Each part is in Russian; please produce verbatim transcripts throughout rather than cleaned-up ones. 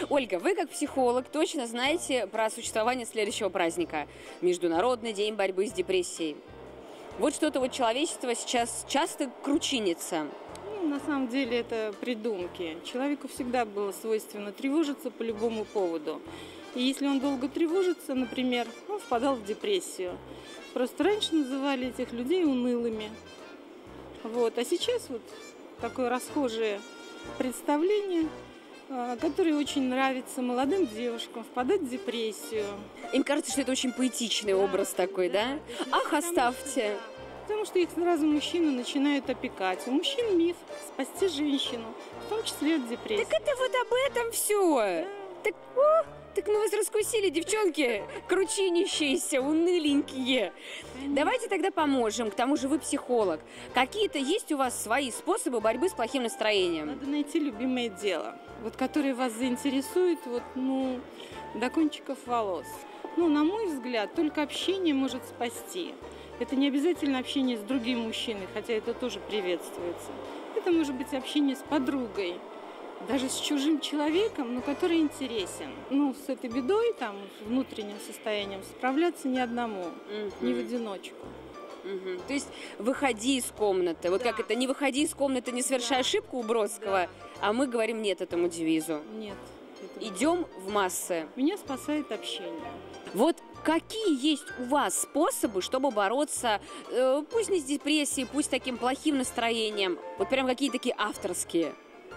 Ольга, вы как психолог точно знаете про существование следующего праздника – Международный день борьбы с депрессией. Вот что-то вот человечество сейчас часто кручинится. Ну, на самом деле это придумки. Человеку всегда было свойственно тревожиться по любому поводу. И если он долго тревожится, например, он впадал в депрессию. Просто раньше называли этих людей унылыми. Вот. А сейчас вот такое расхожее представление, которое очень нравится молодым девушкам, впадать в депрессию. Им кажется, что это очень поэтичный да, образ такой, да? да? Ах, оставьте! Да. Потому что их сразу мужчины начинают опекать. У мужчин миф спасти женщину, в том числе от депрессии. Так это вот об этом все. Да. Так, о, так мы вас раскусили, девчонки, кручинищиеся, уныленькие. Конечно. Давайте тогда поможем, к тому же вы психолог. Какие-то есть у вас свои способы борьбы с плохим настроением? Надо найти любимое дело, вот, которое вас заинтересует вот, ну, до кончиков волос. Ну, на мой взгляд, только общение может спасти. Это не обязательно общение с другим мужчиной, хотя это тоже приветствуется. Это может быть общение с подругой, даже с чужим человеком, но который интересен. Ну, с этой бедой, там, с внутренним состоянием справляться ни одному, mm-hmm. ни в одиночку. Mm-hmm. То есть выходи из комнаты. Вот да. Как это, не выходи из комнаты, не совершай да. ошибку у Бродского, да. А мы говорим нет этому девизу. Нет. Идем в массы. Меня спасает общение. Вот какие есть у вас способы, чтобы бороться, э, пусть не с депрессией, пусть таким плохим настроением, вот прям какие такие авторские?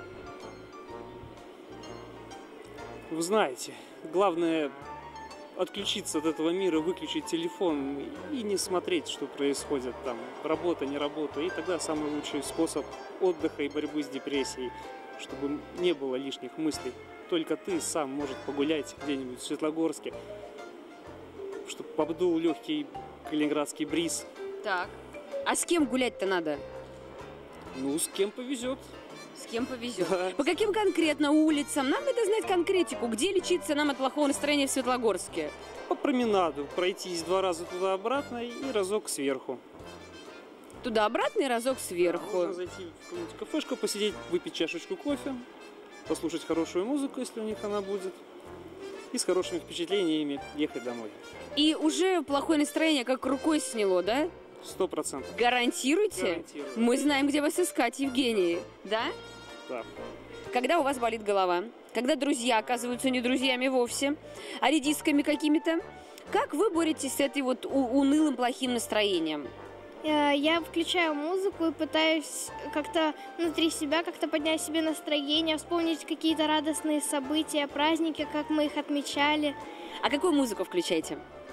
Вы знаете, главное отключиться от этого мира, выключить телефон и не смотреть, что происходит там, работа, не работа. И тогда самый лучший способ отдыха и борьбы с депрессией, чтобы не было лишних мыслей. Только ты сам можешь погулять где-нибудь в Светлогорске, чтобы подул легкий калининградский бриз. Так, а с кем гулять-то надо? Ну, с кем повезет. С кем повезет. Да. По каким конкретно улицам? Нам надо знать конкретику. Где лечиться нам от плохого настроения в Светлогорске? По променаду. Пройтись два раза туда-обратно и разок сверху. Туда-обратно и разок сверху. Можно зайти в какую-нибудь кафешку, посидеть, выпить чашечку кофе, послушать хорошую музыку, если у них она будет, и с хорошими впечатлениями ехать домой. И уже плохое настроение как рукой сняло, да? Сто процентов. Гарантируете? Гарантирую. Мы знаем, где вас искать, Евгений. Да? Да. Когда у вас болит голова, когда друзья оказываются не друзьями вовсе, а редисками какими-то, как вы боретесь с этой вот унылым плохим настроением? Я включаю музыку и пытаюсь как-то внутри себя как-то поднять себе настроение, вспомнить какие-то радостные события, праздники, как мы их отмечали. А какую музыку включаете?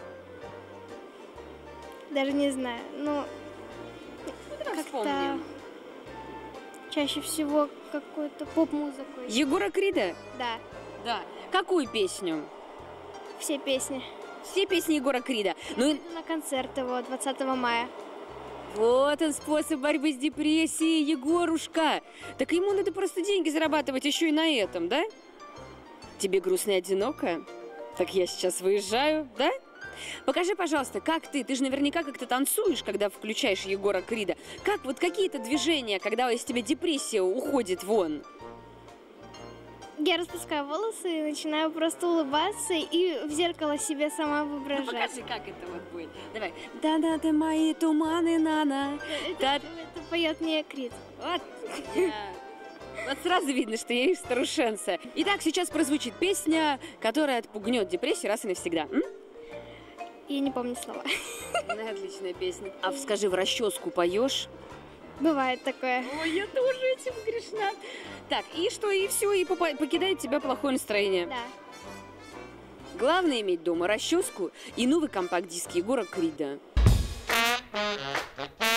Даже не знаю, но как-то чаще всего какую-то поп-музыку. Егора Крида? Да. Да. Какую песню? Все песни. Все песни Егора Крида. Ну и на концерт его двадцатого мая. Вот он, способ борьбы с депрессией, Егорушка. Так ему надо просто деньги зарабатывать еще и на этом, да? Тебе грустно и одиноко? Так я сейчас выезжаю, да? Покажи, пожалуйста, как ты, ты же наверняка как-то танцуешь, когда включаешь Егора Крида. Как вот какие-то движения, когда из тебя депрессия уходит вон? Я распускаю волосы и начинаю просто улыбаться и в зеркало себе сама воображать. Ну, покажи, как это вот будет. Давай. Да-да, ты мои туманы, нана. Это, да. это, это поет мне Крид. Вот. Yeah. Вот сразу видно, что я их старушенца. Итак, сейчас прозвучит песня, которая отпугнет депрессию раз и навсегда. М? Я не помню слова. Ну, отличная песня. А скажи, в расческу поешь? Бывает такое. Ой, я тоже этим грешна. Так, и что, и все, и покидает тебя плохое настроение. Да. Главное иметь дома расческу и новый компакт-диск Егора Крида.